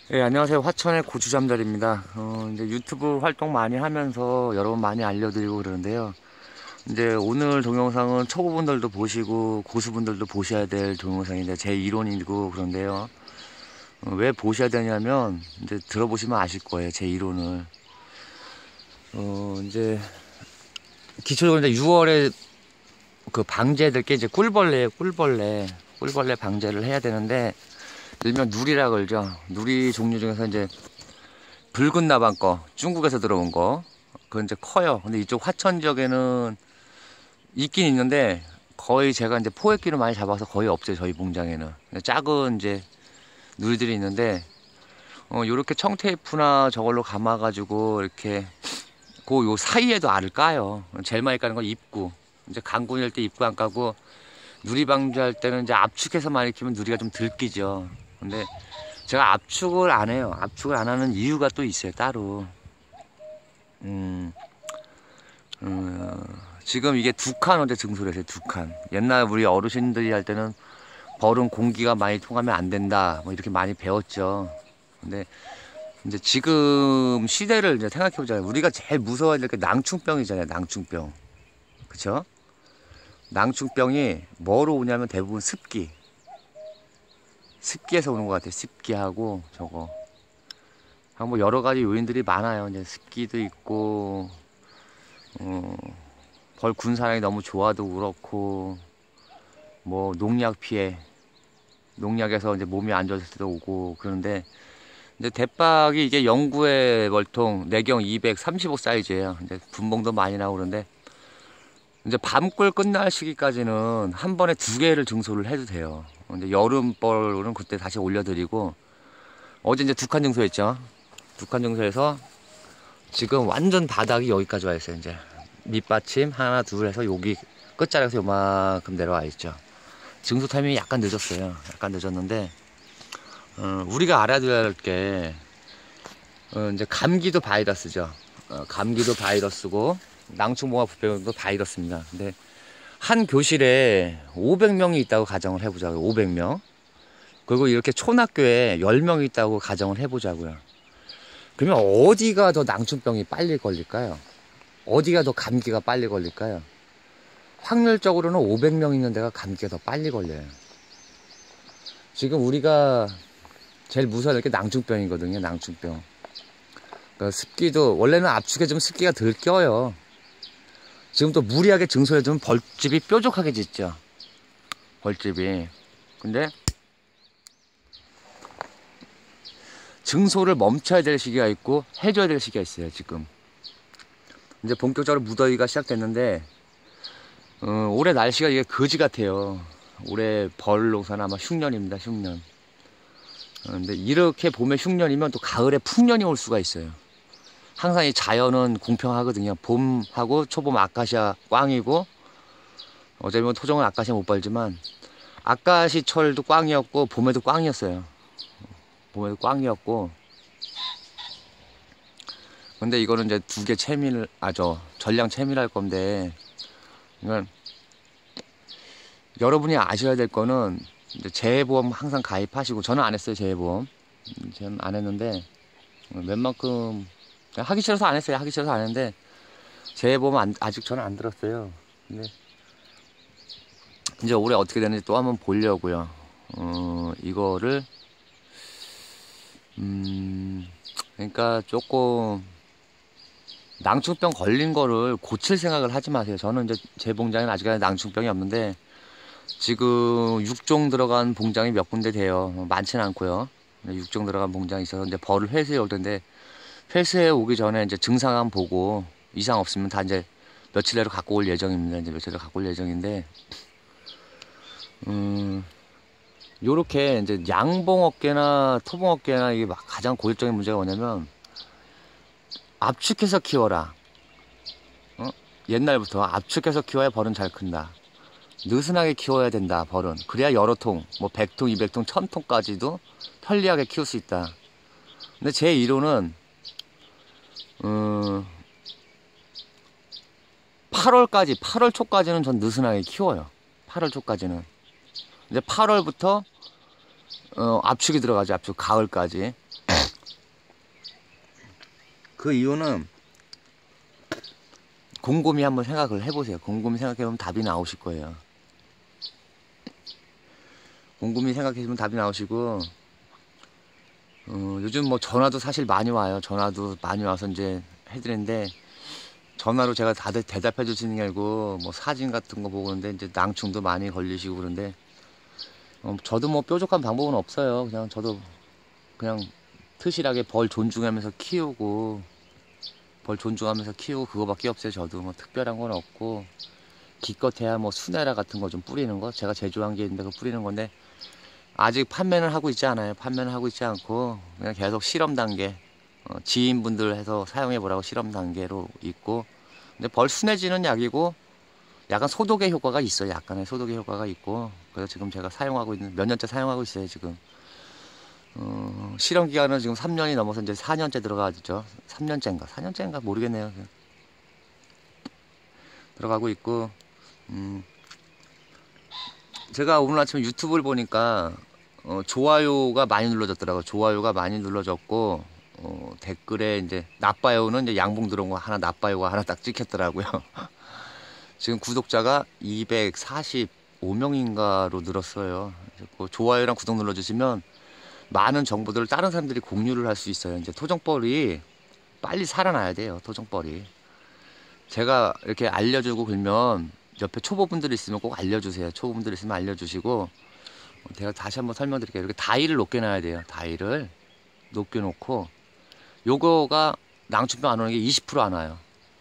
예, 안녕하세요. 화천의 고추잠자리입니다. 이제 유튜브 활동 많이 하면서 여러분 많이 알려드리고 그러는데요. 이제 오늘 동영상은 초보분들도 보시고 고수분들도 보셔야 될 동영상인데 제 이론이고 그런데요. 왜 보셔야 되냐면 이제 들어보시면 아실 거예요. 제 이론을. 이제 기초적으로 이제 6월에 그 방제될 게 이제 꿀벌레예요. 꿀벌레 방제를 해야 되는데 일명 누리라 그러죠. 누리 종류 중에서 이제 붉은 나방 거, 중국에서 들어온 거. 그건 이제 커요. 근데 이쪽 화천 지역에는 있긴 있는데 거의 제가 이제 포획기로 많이 잡아서 거의 없어요. 저희 봉장에는. 작은 이제 누리들이 있는데 요렇게 청테이프나 저걸로 감아가지고 이렇게 그 요 사이에도 알을 까요. 제일 많이 까는 건 입구. 이제 강군일 때 입구 안 까고 누리 방지할 때는 이제 압축해서 많이 키면 누리가 좀 들끼죠. 근데 제가 압축을 안 해요. 압축을 안 하는 이유가 또 있어요. 따로. 지금 이게 두 칸 어제 증소를 했어요. 두 칸. 옛날 우리 어르신들이 할 때는 벌은 공기가 많이 통하면 안 된다. 뭐 이렇게 많이 배웠죠. 근데 이제 지금 시대를 이제 생각해보자면 우리가 제일 무서워야 될 게 낭충병이잖아요. 낭충병. 그쵸? 낭충병이 뭐로 오냐면 대부분 습기. 습기에서 오는 것 같아요. 습기하고 저거. 뭐 여러 가지 요인들이 많아요. 이제 습기도 있고, 벌 군사량이 너무 좋아도 그렇고, 뭐 농약 피해, 농약에서 이제 몸이 안 좋았을 때도 오고 그런데 이제 대박이 이게 영구의 월통 내경 235 사이즈예요. 이제 분봉도 많이 나오고 그런데 이제 밤꿀 끝날 시기까지는 한 번에 두 개를 증소를 해도 돼요. 이제 여름벌은 그때 다시 올려드리고 어제 이제 두 칸 증소했죠. 두 칸 증소해서 지금 완전 바닥이 여기까지 와 있어요. 이제 밑받침 하나 둘 해서 여기 끝자락에서 요만큼 내려와 있죠. 증소 타이밍이 약간 늦었어요. 약간 늦었는데 우리가 알아둬야 할 게 이제 감기도 바이러스죠. 감기도 바이러스고 낭충봉화 부병도 바이러스입니다. 근데 한 교실에 500명이 있다고 가정을 해보자고요. 500명. 그리고 이렇게 촌학교에 10명이 있다고 가정을 해보자고요. 그러면 어디가 더 낭충병이 빨리 걸릴까요? 어디가 더 감기가 빨리 걸릴까요? 확률적으로는 500명 있는 데가 감기가 더 빨리 걸려요. 지금 우리가 제일 무서워할 게 낭충병이거든요. 낭충병. 그러니까 습기도 원래는 압축해주면 습기가 덜 껴요. 지금 또 무리하게 증소해주면 벌집이 뾰족하게 짖죠. 벌집이. 근데 증소를 멈춰야 될 시기가 있고 해줘야 될 시기가 있어요. 지금 이제 본격적으로 무더위가 시작됐는데 올해 날씨가 이게 거지 같아요. 올해 벌 농사는 아마 흉년입니다. 흉년. 근데 이렇게 봄에 흉년이면 또 가을에 풍년이 올 수가 있어요. 항상 이 자연은 공평하거든요. 봄하고 초봄 아카시아 꽝이고 어제 뭐 토종은 아카시아 못 발지만 아카시철도 꽝이었고 봄에도 꽝이었어요. 봄에도 꽝이었고 근데 이거는 이제 두 개 채밀 전량 채밀할 건데 그러니까 여러분이 아셔야 될 거는 이제 재해보험 항상 가입하시고 저는 안 했어요. 재해보험 저는 안 했는데 웬만큼 하기 싫어서 안 했어요. 하기 싫어서 안 했는데 재해보험 아직 저는 안 들었어요. 근데 이제 올해 어떻게 되는지 또 한번 보려고요. 이거를 그러니까 조금 낭충병 걸린 거를 고칠 생각을 하지 마세요. 저는 이제 제 봉장에는 아직까지 낭충병이 없는데 지금 6종 들어간 봉장이 몇 군데 돼요. 많지는 않고요. 6종 들어간 봉장이 있어서 이제 벌을 회수해 올 텐데 회수해 오기 전에 이제 증상만 보고 이상 없으면 다 이제 며칠 내로 갖고 올 예정입니다. 이제 며칠 내로 갖고 올 예정인데 요렇게 이제 양봉어깨나 토봉어깨나 이게 가장 고질적인 문제가 뭐냐면 압축해서 키워라. 옛날부터 압축해서 키워야 벌은 잘 큰다. 느슨하게 키워야 된다. 벌은 그래야 여러 통, 뭐 100통, 200통, 1000통까지도 편리하게 키울 수 있다. 근데 제 이론은 8월 초까지는 전 느슨하게 키워요. 8월 초까지는. 이제 8월부터 압축이 들어가죠. 압축 가을까지. 그 이유는 곰곰이 한번 생각을 해보세요. 곰곰이 생각해보면 답이 나오실 거예요. 곰곰이 생각해보면 답이 나오시고, 요즘 뭐 전화도 사실 많이 와요. 전화도 많이 와서 이제 해드리는데, 전화로 제가 다들 대답해 주시는 게 아니고, 뭐 사진 같은 거 보고 그러는데, 이제 낭충도 많이 걸리시고 그런데, 저도 뭐 뾰족한 방법은 없어요. 그냥 저도 그냥 특실하게 벌 존중하면서 키우고, 그거밖에 없어요. 저도 뭐 특별한 건 없고, 기껏해야 뭐 수네라 같은 거 좀 뿌리는 거, 제가 제조한 게 있는데 그거 뿌리는 건데, 아직 판매는 하고 있지 않아요. 판매는 하고 있지 않고 그냥 계속 실험 단계, 지인분들 해서 사용해 보라고 실험 단계로 있고, 근데 벌 순해지는 약이고 약간 소독의 효과가 있어요. 약간의 소독의 효과가 있고, 그래서 지금 제가 사용하고 있는, 몇 년째 사용하고 있어요. 지금 실험 기간은 지금 3년이 넘어서 이제 4년째 들어가죠. 3년째인가 모르겠네요. 들어가고 있고, 제가 오늘 아침에 유튜브를 보니까 좋아요가 많이 눌러졌더라고요. 좋아요가 많이 눌러졌고, 댓글에 이제 나빠요는 이제 양봉 들어온 거 하나, 나빠요가 하나 딱 찍혔더라고요. 지금 구독자가 245명인가로 늘었어요. 그 좋아요랑 구독 눌러주시면 많은 정보들을 다른 사람들이 공유를 할 수 있어요. 이제 토종벌이 빨리 살아나야 돼요. 토종벌이. 제가 이렇게 알려주고 그러면 옆에 초보분들 있으면 꼭 알려주세요. 초보분들 있으면 알려주시고, 제가 다시 한번 설명드릴게요. 이렇게 다이를 높게 놔야 돼요. 다이를 높게 놓고, 요거가 낭충병 안 오는 게 20% 안 와요.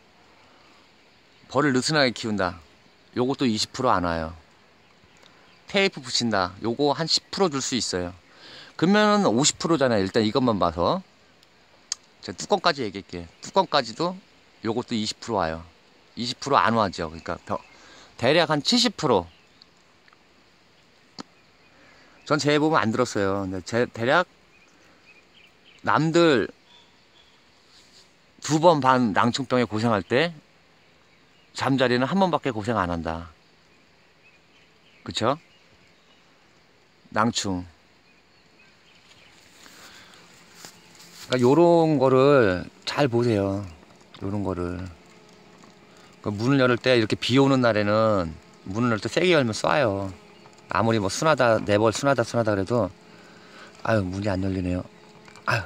벌을 느슨하게 키운다, 요것도 20% 안 와요. 테이프 붙인다, 요거 한 10% 줄 수 있어요. 그러면은 50%잖아요. 일단 이것만 봐서 제가 뚜껑까지 얘기할게요. 뚜껑까지도 요것도 20% 와요. 20% 안 와죠. 그러니까 대략 한 70%. 전 제 보면 안 들었어요. 근데 대략 남들 2번 반 낭충병에 고생할 때 잠자리는 한 번밖에 고생 안 한다. 그쵸? 낭충. 그러니까 요런 거를 잘 보세요. 요런 거를. 그러니까 문을 열을 때 이렇게 비 오는 날에는 문을 열을 때 세게 열면 쏴요. 아무리 뭐 순하다, 내 벌 순하다 그래도, 아유, 문이 안 열리네요. 아유,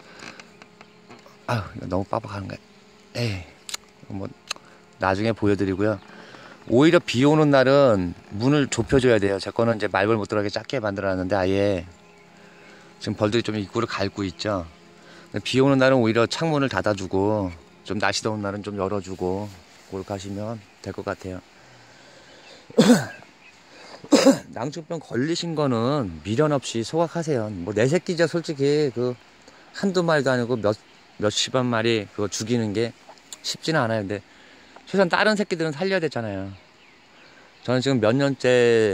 이거 너무 빡빡하는 거야. 에이, 뭐, 나중에 보여드리고요. 오히려 비 오는 날은 문을 좁혀줘야 돼요. 제 거는 이제 말벌 못 들어가게 작게 만들어놨는데, 아예 지금 벌들이 좀 입구를 갉고 있죠. 비 오는 날은 오히려 창문을 닫아주고, 좀 날씨 더운 날은 좀 열어주고, 그렇게 하시면 될 것 같아요. 낭충병 걸리신 거는 미련 없이 소각하세요. 뭐 내 새끼죠. 솔직히 그 한두 마리도 아니고 몇십만 마리 그거 죽이는 게 쉽지는 않아요. 근데 최소한 다른 새끼들은 살려야 되잖아요. 저는 지금 몇 년째